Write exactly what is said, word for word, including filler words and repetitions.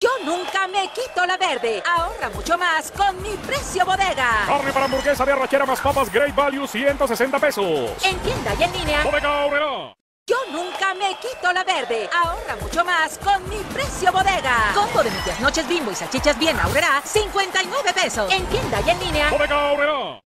Yo nunca me quito la verde. Ahorra mucho más con mi precio bodega. Carne para hamburguesa de arrachera más papas Great Value, ciento sesenta pesos. En tienda y en línea. Bodega Aurrerá. Yo nunca me quito la verde. Ahorra mucho más con mi precio bodega. Combo de medias noches Bimbo y salchichas bien Aurrerá, cincuenta y nueve pesos. En tienda y en línea. Bodega Aurrerá.